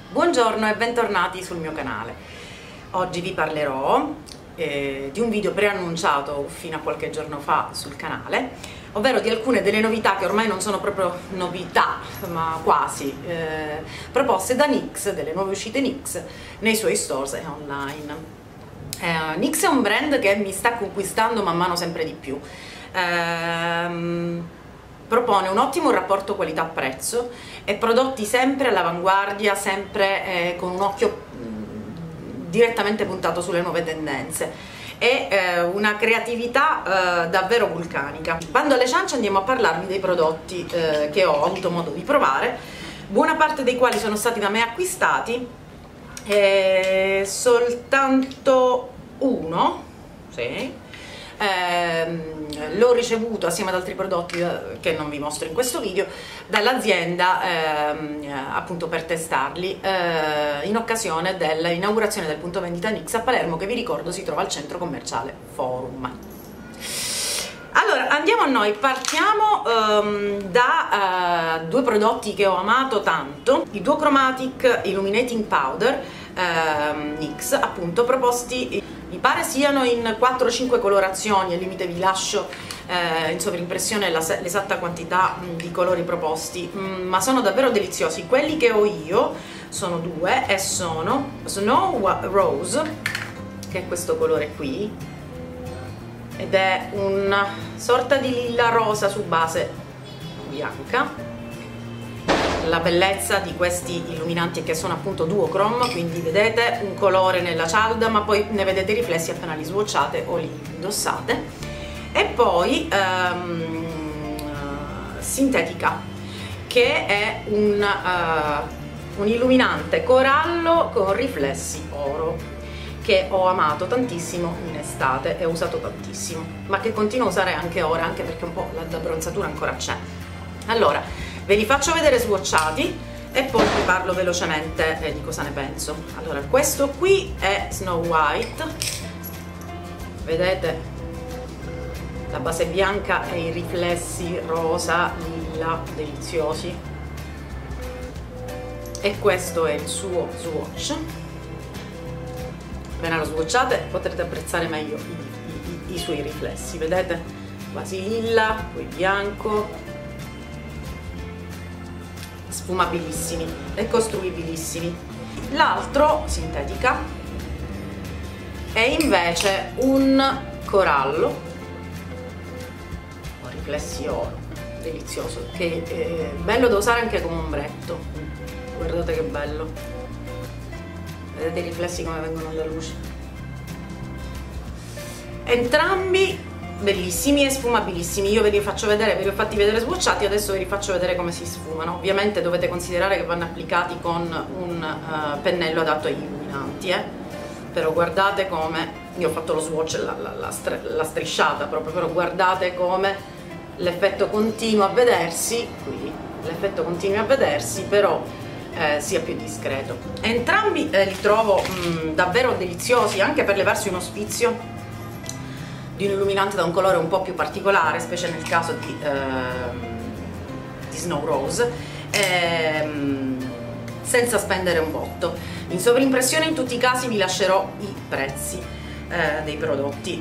Buongiorno e bentornati sul mio canale. Oggi vi parlerò di un video preannunciato fino a qualche giorno fa sul canale, ovvero di alcune delle novità che ormai non sono proprio novità, ma quasi, proposte da NYX, delle nuove uscite NYX nei suoi stores e online. NYX è un brand che mi sta conquistando man mano sempre di più. Propone un ottimo rapporto qualità-prezzo e prodotti sempre all'avanguardia, sempre con un occhio direttamente puntato sulle nuove tendenze e una creatività davvero vulcanica. Bando alle ciance, andiamo a parlarvi dei prodotti che ho avuto modo di provare, buona parte dei quali sono stati da me acquistati, soltanto uno, sì. L'ho ricevuto assieme ad altri prodotti che non vi mostro in questo video dall'azienda appunto per testarli in occasione dell'inaugurazione del punto vendita NYX a Palermo, che vi ricordo si trova al centro commerciale Forum. Allora andiamo a noi, partiamo da due prodotti che ho amato tanto, i Duochromatic Illuminating Powder NYX, appunto proposti, mi pare siano in 4-5 colorazioni, al limite vi lascio in sovrimpressione l'esatta quantità di colori proposti, ma sono davvero deliziosi. Quelli che ho io sono due e sono Snow Rose, che è questo colore qui, ed è una sorta di lilla rosa su base bianca. La bellezza di questi illuminanti è che sono appunto duochrome, quindi vedete un colore nella cialda ma poi ne vedete i riflessi appena li swatchate o li indossate. E poi Sintetica, che è un illuminante corallo con riflessi oro, che ho amato tantissimo in estate e ho usato tantissimo, ma che continuo a usare anche ora, anche perché un po' la bronzatura ancora c'è. Allora ve li faccio vedere swatchati e poi vi parlo velocemente di cosa ne penso. Allora, questo qui è Snow White, vedete la base bianca e i riflessi rosa, lilla, deliziosi, e questo è il suo swatch. Appena lo swatchate potrete apprezzare meglio i suoi riflessi, vedete? Quasi lilla, poi bianco, sfumabilissimi e costruibilissimi. L'altro, Sintetica, è invece un corallo con riflessi oro, delizioso, che è bello da usare anche come ombretto. Guardate che bello, vedete i riflessi come vengono alla luce. Entrambi bellissimi e sfumabilissimi. Io ve li faccio vedere, ve li ho fatti vedere swatchati, adesso ve li faccio vedere come si sfumano. Ovviamente dovete considerare che vanno applicati con un pennello adatto agli illuminanti, però guardate come, io ho fatto lo swatch, la strisciata proprio, però guardate come l'effetto continua a vedersi qui, l'effetto continua a vedersi, però sia più discreto. Entrambi li trovo davvero deliziosi, anche per levarsi uno sfizio di un illuminante da un colore un po' più particolare, specie nel caso di Snow Rose, senza spendere un botto. In sovrimpressione in tutti i casi vi lascerò i prezzi dei prodotti.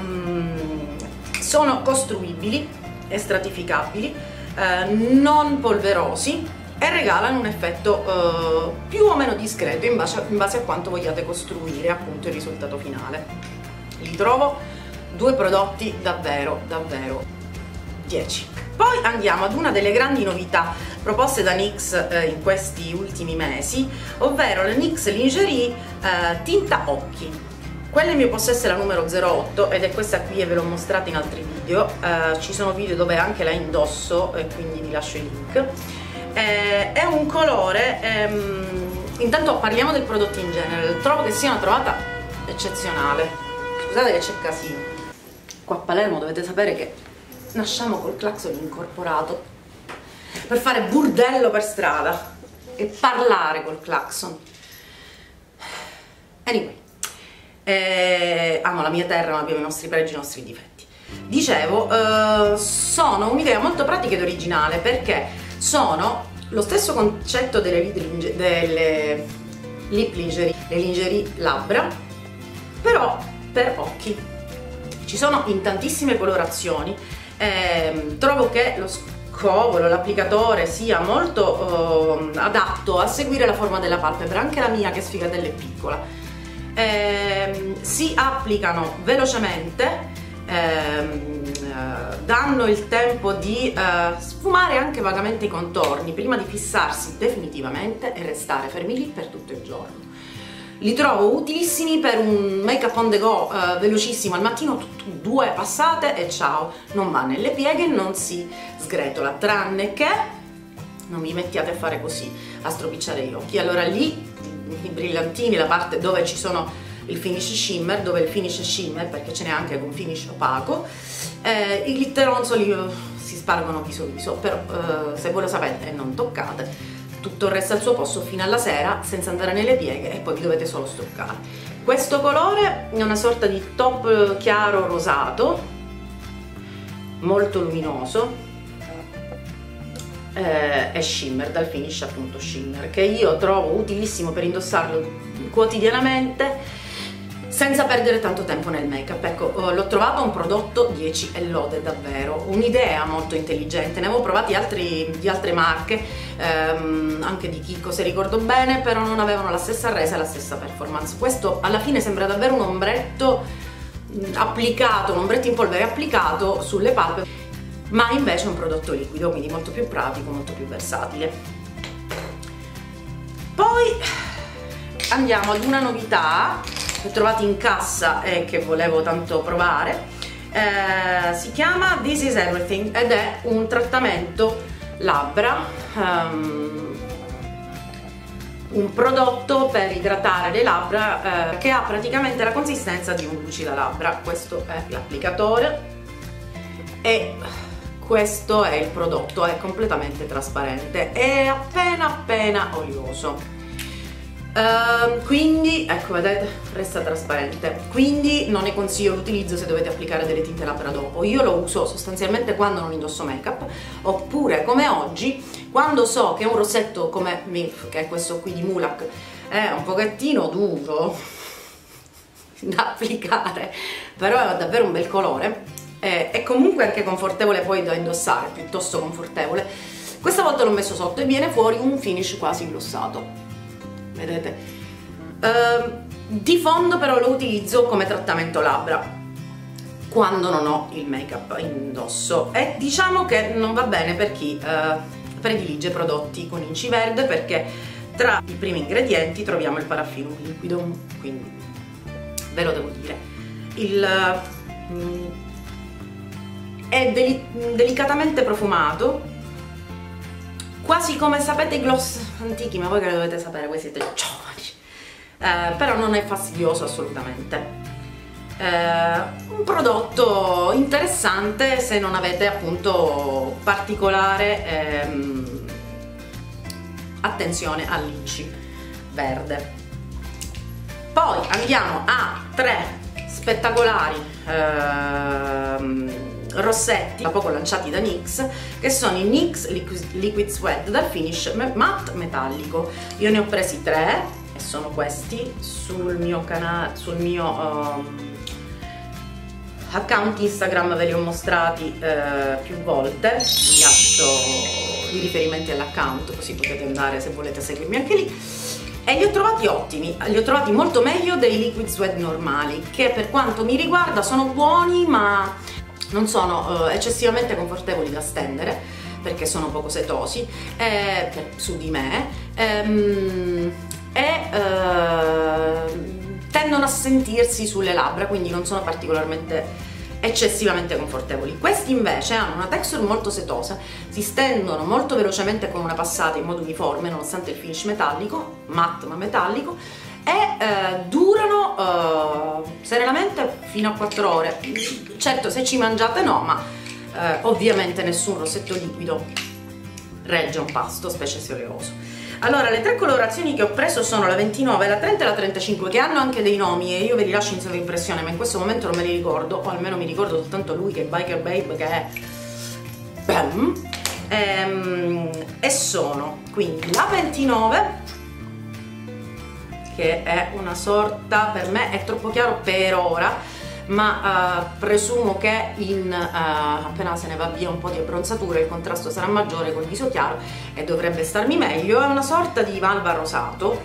Sono costruibili e stratificabili, non polverosi, e regalano un effetto più o meno discreto in base a quanto vogliate costruire appunto il risultato finale. Li trovo due prodotti davvero 10. Poi andiamo ad una delle grandi novità proposte da NYX in questi ultimi mesi, ovvero la NYX Lingerie tinta occhi. Quella in mio possesso è la numero 08 ed è questa qui e ve l'ho mostrata in altri video. Ci sono video dove anche la indosso e quindi vi lascio il link. È un colore, intanto parliamo del prodotto in genere, trovo che sia una trovata eccezionale. Scusate che c'è casino. Qua a Palermo dovete sapere che nasciamo col clacson incorporato per fare burdello per strada e parlare col clacson. Anyway, amo la mia terra, ma abbiamo i nostri pregi e i nostri difetti. Dicevo, sono un'idea molto pratica ed originale perché sono Lo stesso concetto delle lip lingerie, le lingerie labbra, però per occhi. Ci sono in tantissime colorazioni, trovo che lo scovolo, l'applicatore sia molto adatto a seguire la forma della palpebra, anche la mia che sfigatella è piccola. Si applicano velocemente, danno il tempo di sfumare anche vagamente i contorni prima di fissarsi definitivamente e restare fermi lì per tutto il giorno. Li trovo utilissimi per un make up on the go velocissimo, al mattino 2 passate e ciao, non va nelle pieghe, non si sgretola, tranne che non vi mettiate a fare così, a stropicciare gli occhi. Allora lì i brillantini, la parte dove ci sono il finish shimmer, dove il finish è shimmer perché ce n'è anche con finish opaco, i glitteronzoli si spargono viso viso, però se voi lo sapete e non toccate, tutto resta al suo posto fino alla sera senza andare nelle pieghe e poi vi dovete solo struccare. Questo colore è una sorta di top chiaro rosato, molto luminoso, è shimmer, dal finish appunto shimmer, che io trovo utilissimo per indossarlo quotidianamente senza perdere tanto tempo nel make up. Ecco, l'ho trovato un prodotto 10 e lode davvero, un'idea molto intelligente. Ne avevo provati altri di altre marche, anche di Kiko se ricordo bene, però non avevano la stessa resa e la stessa performance. Questo alla fine sembra davvero un ombretto applicato, un ombretto in polvere applicato sulle palpebre, ma invece è un prodotto liquido, quindi molto più pratico, molto più versatile. Poi andiamo ad una novità che ho trovato in cassa e che volevo tanto provare. Si chiama This Is Everything ed è un trattamento labbra, un prodotto per idratare le labbra che ha praticamente la consistenza di un lucida-labbra. Questo è l'applicatore e questo è il prodotto, è completamente trasparente, è appena olioso. Quindi ecco, vedete, resta trasparente, quindi non ne consiglio l'utilizzo se dovete applicare delle tinte labbra dopo. Io lo uso sostanzialmente quando non indosso make up, oppure come oggi quando so che un rossetto come MILF, che è questo qui di Mulac, è un pochettino duro da applicare, però è davvero un bel colore, è comunque anche confortevole poi da indossare, piuttosto confortevole. Questa volta l'ho messo sotto e viene fuori un finish quasi glossato, vedete? Di fondo però lo utilizzo come trattamento labbra quando non ho il make up indosso, e diciamo che non va bene per chi predilige prodotti con inci verde, perché tra i primi ingredienti troviamo il paraffino liquido, quindi ve lo devo dire. È delicatamente profumato, quasi come sapete i gloss antichi, ma voi che lo dovete sapere, voi siete giovani, però non è fastidioso assolutamente. Un prodotto interessante se non avete appunto particolare attenzione all'inci verde. Poi andiamo a 3 spettacolari rossetti da poco lanciati da NYX, che sono i NYX Liquid Sweat dal finish matte metallico. Io ne ho presi 3 e sono questi. Sul mio canale, sul mio account Instagram ve li ho mostrati più volte, vi lascio i riferimenti all'account così potete andare se volete seguirmi anche lì. E li ho trovati ottimi, li ho trovati molto meglio dei Liquid Sweat normali, che per quanto mi riguarda sono buoni ma non sono eccessivamente confortevoli da stendere perché sono poco setosi su di me, tendono a sentirsi sulle labbra, quindi non sono particolarmente eccessivamente confortevoli. Questi invece hanno una texture molto setosa, si stendono molto velocemente con una passata in modo uniforme nonostante il finish metallico, matte ma metallico, e durano serenamente fino a 4 ore. Certo, se ci mangiate no, ma ovviamente nessun rossetto liquido regge un pasto, specie se oleoso. Allora, le 3 colorazioni che ho preso sono la 29, la 30 e la 35, che hanno anche dei nomi e io ve li lascio in sovraimpressione, ma in questo momento non me li ricordo, o almeno mi ricordo soltanto lui che è Biker Babe, che è BAM, e sono quindi la 29, che è una sorta, per me è troppo chiaro per ora, ma presumo che appena se ne va via un po' di abbronzatura il contrasto sarà maggiore col viso chiaro e dovrebbe starmi meglio. È una sorta di malva rosato,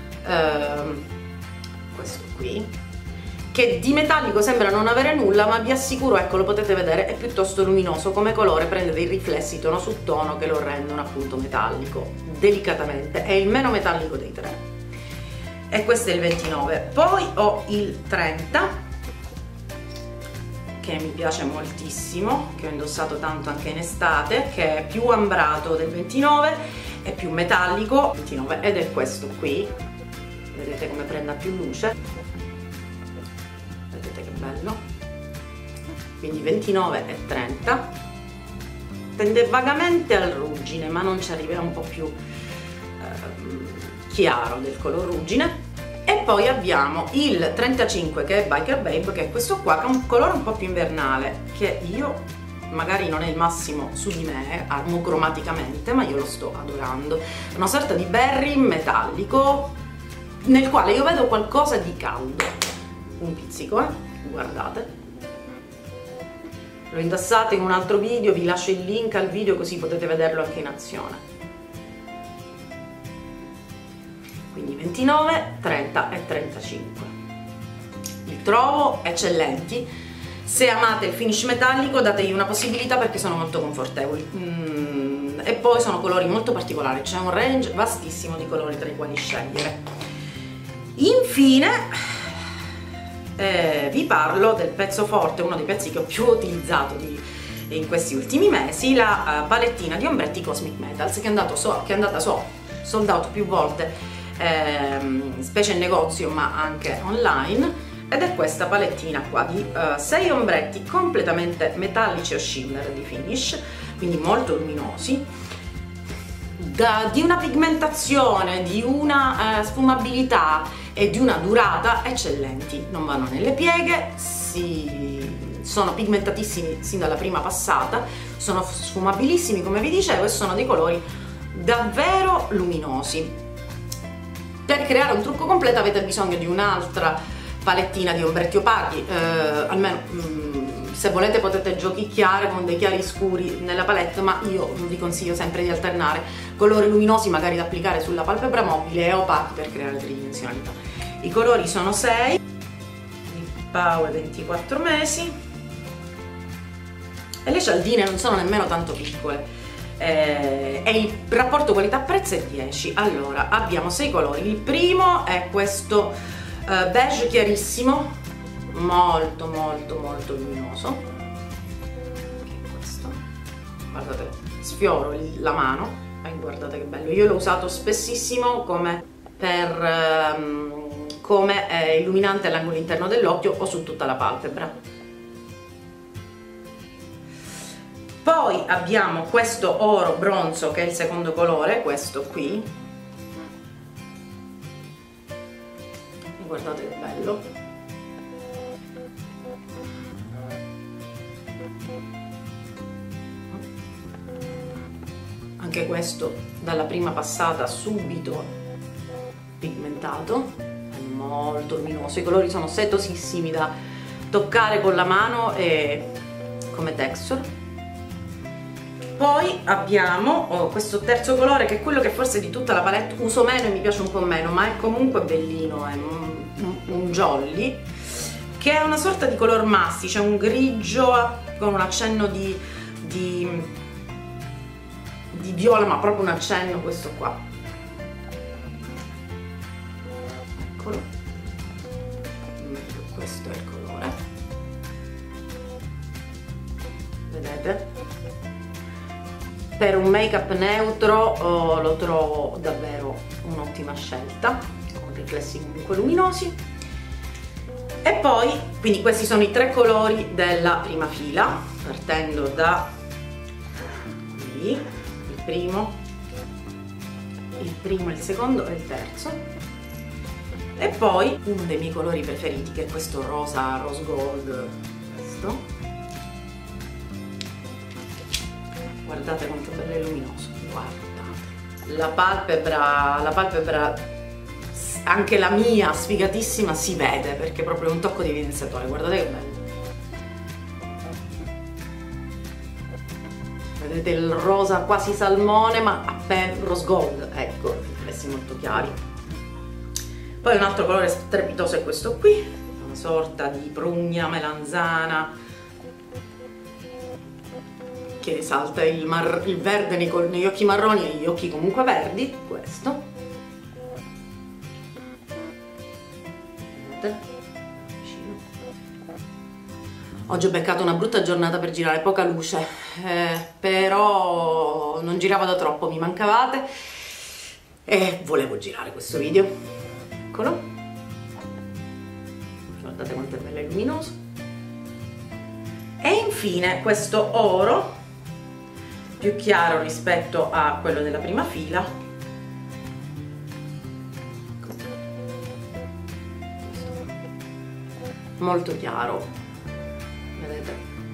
questo qui, che di metallico sembra non avere nulla, ma vi assicuro, ecco, lo potete vedere, è piuttosto luminoso come colore, prende dei riflessi tono su tono che lo rendono appunto metallico, delicatamente, è il meno metallico dei tre. E questo è il 29. Poi ho il 30, che mi piace moltissimo, che ho indossato tanto anche in estate, che è più ambrato del 29, è più metallico 29, ed è questo qui, vedete come prenda più luce, vedete che bello. Quindi 29 e 30, tende vagamente al ruggine, ma non ci arriverà, un po' più chiaro del color ruggine. E poi abbiamo il 35, che è Biker Babe, che è questo qua, che è un colore un po' più invernale, che io, magari non è il massimo su di me armocromaticamente, ma io lo sto adorando. Una sorta di berry metallico nel quale io vedo qualcosa di caldo, un pizzico, guardate. Lo indossate in un altro video, vi lascio il link al video così potete vederlo anche in azione. Quindi 29, 30 e 35. Li trovo eccellenti. Se amate il finish metallico dategli una possibilità perché sono molto confortevoli. E poi sono colori molto particolari, c'è un range vastissimo di colori tra i quali scegliere. Infine vi parlo del pezzo forte, uno dei pezzi che ho più utilizzato in questi ultimi mesi, la palettina di ombretti Cosmic Metals, che è andata sold out più volte, specie in negozio ma anche online, ed è questa palettina qua di 6 ombretti completamente metallici o shimmer di finish, quindi molto luminosi, di una pigmentazione, di una sfumabilità e di una durata eccellenti. Non vanno nelle pieghe, sono pigmentatissimi sin dalla prima passata, sono sfumabilissimi come vi dicevo e sono dei colori davvero luminosi. Per creare un trucco completo avete bisogno di un'altra palettina di ombretti opachi, almeno se volete potete giochicchiare con dei chiari scuri nella palette, ma io vi consiglio sempre di alternare colori luminosi magari da applicare sulla palpebra mobile e opachi per creare tridimensionalità. I colori sono 6, il Pau è 24 mesi e le cialdine non sono nemmeno tanto piccole. E il rapporto qualità-prezzo è 10. Allora, abbiamo 6 colori. Il primo è questo beige chiarissimo, molto molto molto luminoso, che è questo. Guardate, sfioro la mano e guardate che bello. Io l'ho usato spessissimo come illuminante all'angolo interno dell'occhio o su tutta la palpebra. Poi abbiamo questo oro bronzo, che è il secondo colore, questo qui. E guardate che bello. Anche questo dalla prima passata subito pigmentato, è molto luminoso, i colori sono setosissimi da toccare con la mano e come texture. Poi abbiamo questo terzo colore, che è quello che forse di tutta la palette uso meno e mi piace un po' meno, ma è comunque bellino, è un jolly, che è una sorta di color mastice, un grigio con un accenno di viola, ma proprio un accenno, questo qua. Eccolo, questo è il colore, vedete? Per un make up neutro lo trovo davvero un'ottima scelta, con riflessi comunque luminosi. E poi, quindi questi sono i 3 colori della prima fila, partendo da qui, il primo, il secondo e il terzo. E poi uno dei miei colori preferiti, che è questo rosa, rose gold, questo. guardate quanto bello e luminoso, guardate. La palpebra, anche la mia sfigatissima, si vede perché è proprio un tocco di evidenziatore, guardate che bello. Vedete il rosa quasi salmone, ma appena rose gold, ecco, riflessi molto chiari. Poi un altro colore strepitoso è questo qui, una sorta di prugna melanzana che esalta il verde negli occhi marroni e negli occhi comunque verdi, questo. Vedete? Oggi ho beccato una brutta giornata per girare, poca luce, però non giravo da troppo, mi mancavate e volevo girare questo video. Eccolo, guardate quanto è bello e luminoso. E infine questo oro, più chiaro rispetto a quello della prima fila. Molto chiaro. Vedete?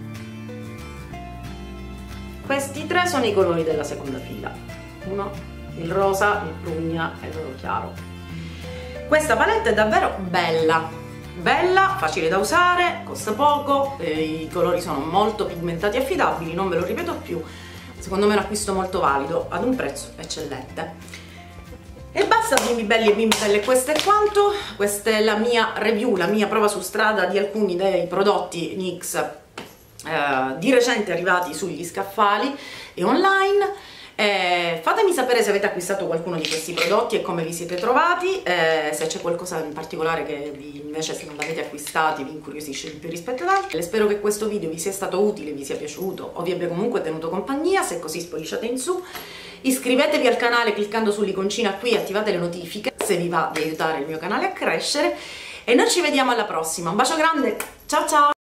Questi tre sono i colori della seconda fila, uno, il rosa, il prugna e l'oro chiaro. Questa palette è davvero bella, facile da usare, costa poco, i colori sono molto pigmentati e affidabili, non ve lo ripeto più, secondo me è un acquisto molto valido ad un prezzo eccellente. E basta bimbi belli e bimbi belle, questo è quanto. Questa è la mia review, la mia prova su strada di alcuni dei prodotti NYX di recente arrivati sugli scaffali e online. Fatemi sapere se avete acquistato qualcuno di questi prodotti e come vi siete trovati, se c'è qualcosa in particolare che invece se non l'avete acquistati vi incuriosisce di più rispetto ad altri. Spero che questo video vi sia stato utile, vi sia piaciuto o vi abbia comunque tenuto compagnia. Se è così spolliciate in su, iscrivetevi al canale cliccando sull'iconcina qui e attivate le notifiche se vi va di aiutare il mio canale a crescere e noi ci vediamo alla prossima. Un bacio grande, ciao ciao!